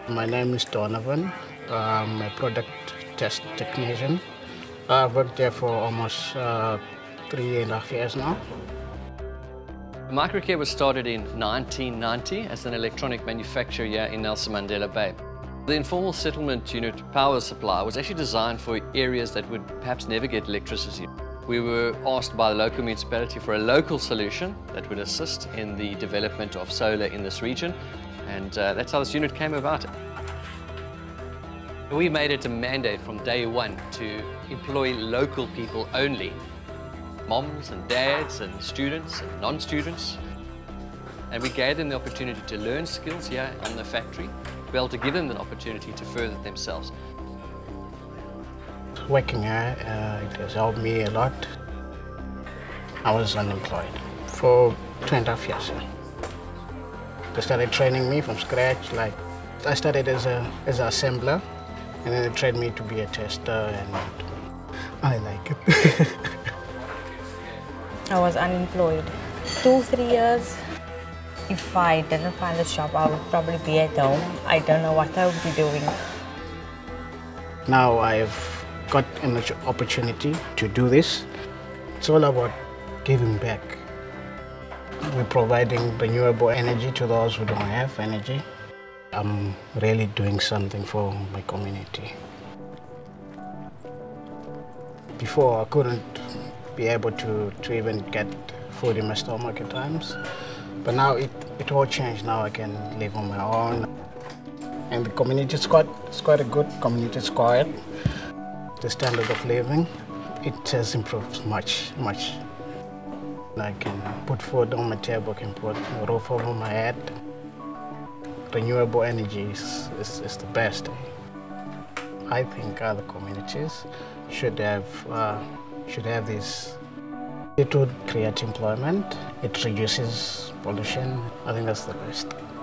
My name is Donovan. I'm a product test technician. I've worked there for almost 3.5 years now. MicroCare was started in 1990 as an electronic manufacturer here in Nelson Mandela Bay. The informal settlement unit power supply was actually designed for areas that would perhaps never get electricity. We were asked by the local municipality for a local solution that would assist in the development of solar in this region, and that's how this unit came about. We made it a mandate from day one to employ local people only. Moms and dads and students and non-students. And we gave them the opportunity to learn skills here on the factory, to be able to give them an opportunity to further themselves. Working here, it has helped me a lot. I was unemployed for 2.5 years. They started training me from scratch. Like, I started as an assembler, and then they trained me to be a tester, and I like it. I was unemployed 2-3 years. If I didn't find a job, I would probably be at home. I don't know what I would be doing. Now I've got an opportunity to do this. It's all about giving back. We're providing renewable energy to those who don't have energy. I'm really doing something for my community. Before, I couldn't be able to even get food in my stomach at times. But now it all changed. Now I can live on my own. And the community is quite a good community. It's quiet. The standard of living, it has improved much. I can put food on my table, I can put a roof over my head. Renewable energy is the best. I think other communities should have this. It would create employment, it reduces pollution. I think that's the best.